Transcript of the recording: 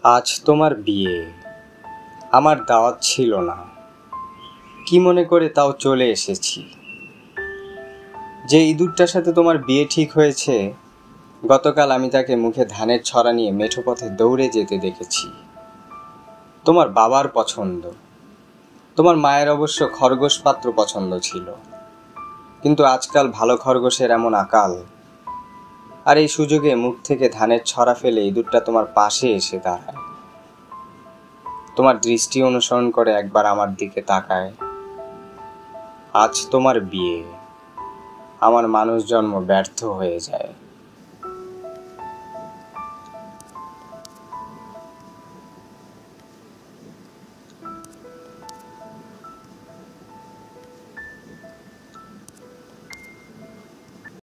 আজ তোমার বিয়ে, আমার দাওয়াত ছিল না, কি মনে করে তাও চলে এসেছি। যে ইঁদুরটার সাথে তোমার বিয়ে ঠিক হয়েছে, গতকাল আমি তাকে মুখে ধানের ছড়া নিয়ে মেঠো পথে দৌড়ে যেতে দেখেছি। তোমার বাবার পছন্দ, তোমার মায়ের অবশ্য খরগোশ পাত্র পছন্দ ছিল, কিন্তু আজকাল ভালো খরগোশের এমন আকাল। আর এই সুযোগে মুখ থেকে ধানের ছড়া ফেলে ইঁদুরটা তোমার পাশে এসে দাঁড়ায়, তোমার দৃষ্টি অনুসরণ করে একবার আমার দিকে তাকায়। আজ তোমার বিয়ে, আমার মানুষ জন্ম ব্যর্থ হয়ে যায়।